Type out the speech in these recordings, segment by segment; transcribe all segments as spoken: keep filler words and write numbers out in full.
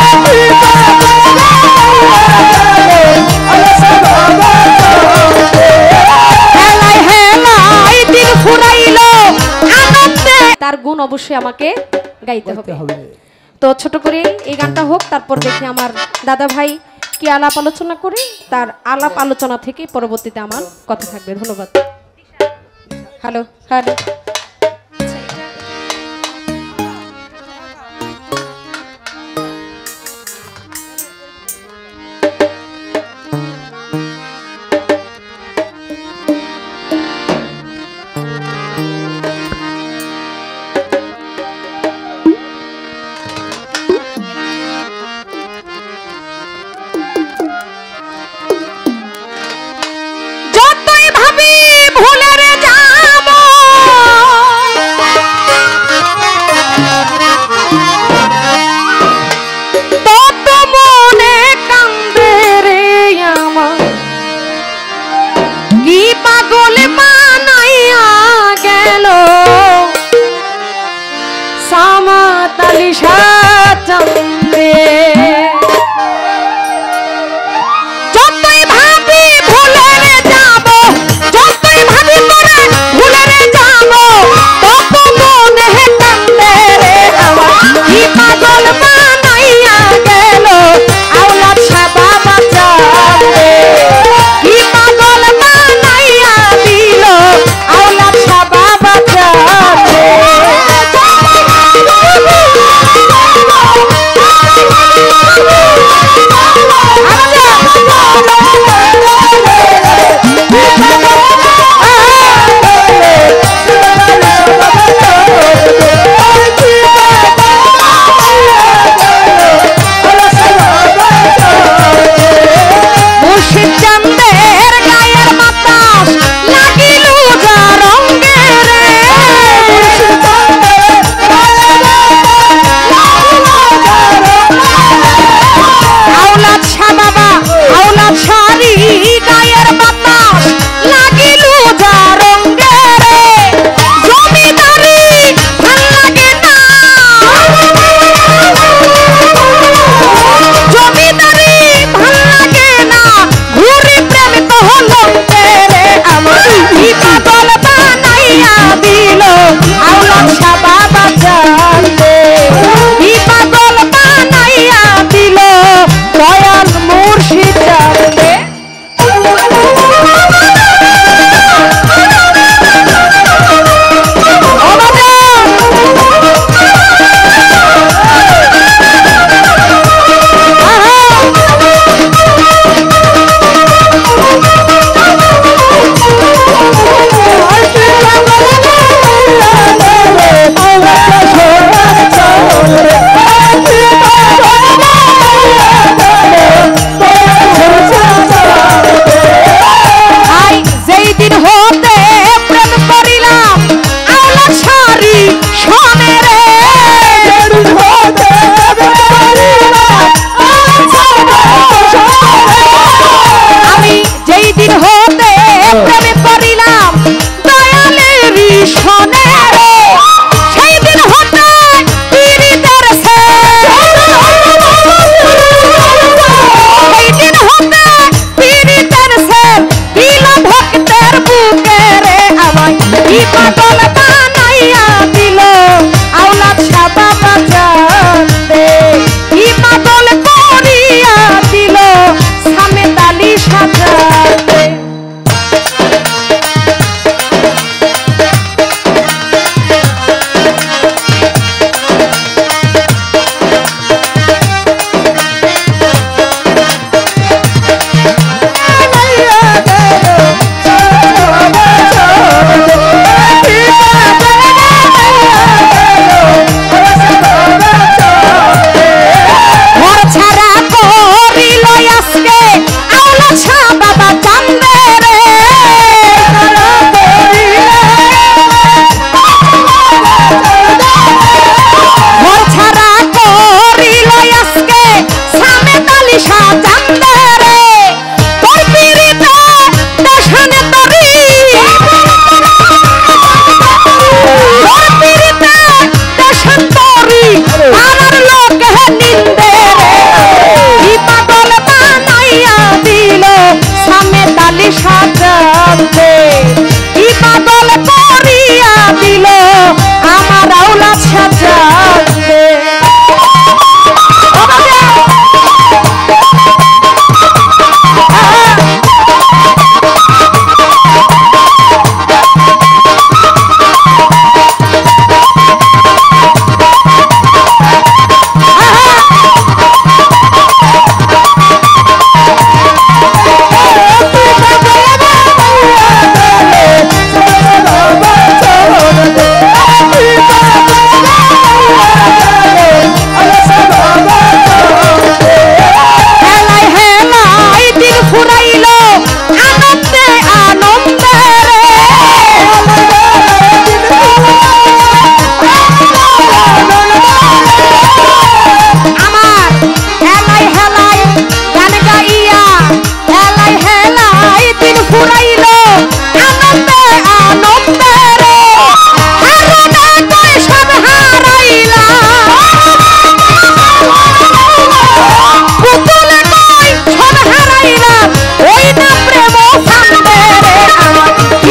তার গুণ অবশ্যই আমাকে গাইতে হবে। তো ছোট করে এই গানটা হোক, তারপর দেখি আমার দাদা ভাই কি আলাপ আলোচনা করে, তার আলাপ আলোচনা থেকে পরবর্তীতে আমার কথা থাকবে। ধন্যবাদ। হ্যালো হ্যালো যতই ভাবি ভুলে যাব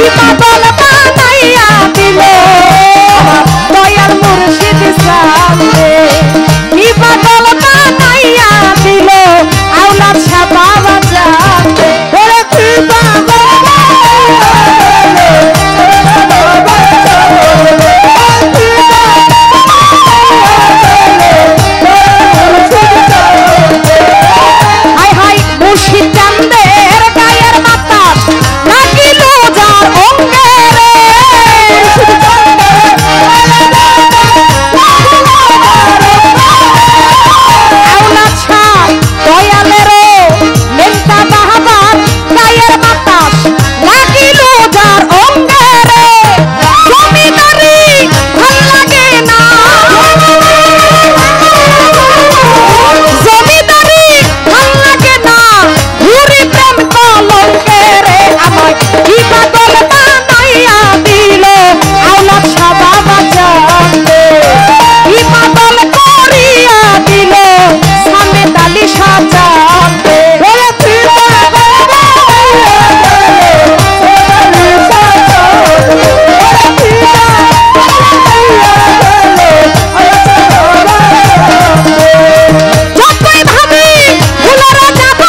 পাগল বানাইয়া দিল দয়াল মুর্শিদ সামনে কি পাগল বানাইয়া দিল আওলাদ শাহ বাবা জানে ওরে কি পাগল হাই হাই মুর্শিদ চান্দের গায়ের বাতাস লাগিল যার অঙ্গে রে আওলাদ শাহ দয়ালের মেন্তা বাহাবার গায়ের বাতাস লাগিল যার অঙ্গে রে জমিদারি ভাল লাগে না জমিদারি ভাল লাগে না ঘুরি প্রেম কলঙ্কে রে আমার কি পাগল বানাইয়া দিল আওলাদ শাহ বাবা জানে কি পাগল করিয়া দিল সামেদ আলী শাহ জানে ওরে কি পাগল যতই ভাবি ভুলারে যাব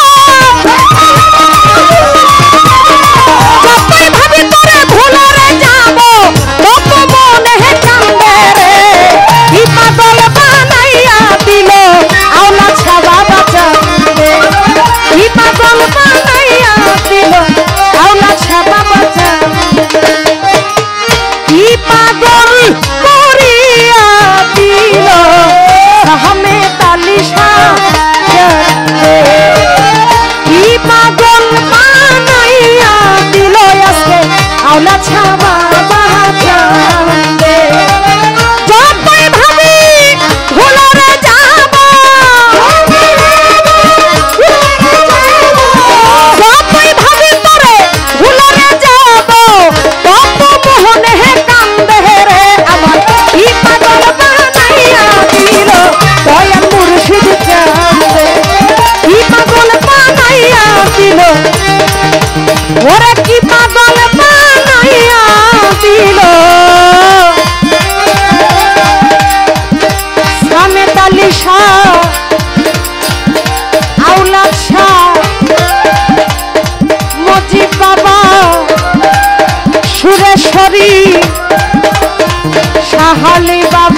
যতই ভাবি তোরে ভুলারে যাব তত মনে কান্দে রে কি পাগল বানাইয়া দিল আওলাদ শাহ বাবা জানে কি পাগল বানাইয়া দিল আওলাদ শাহ বাবা জানে কি পাগল করিয়া দিল আহমেদ আলী শাহ জানে কি পাগল বানাইয়া দিল আজকে আওলাদ শাহ বাবা জানে যতই ভাবি ভুলারে যাব যতই ভাবি তোরে ভুলারে যাব তত মোহনে কান্দে রে আমার কি পাগল বানাইয়া দিল দয়াল মুর্শিদ জানে কি পাগল বানাইয়া দিল ওরে কি পাগল বানাইয়া দিল সামেদ আলী শাহ আওলাদ শাহ মজিদ বাবা সুরেশ্বরী শাহ আলী বাবা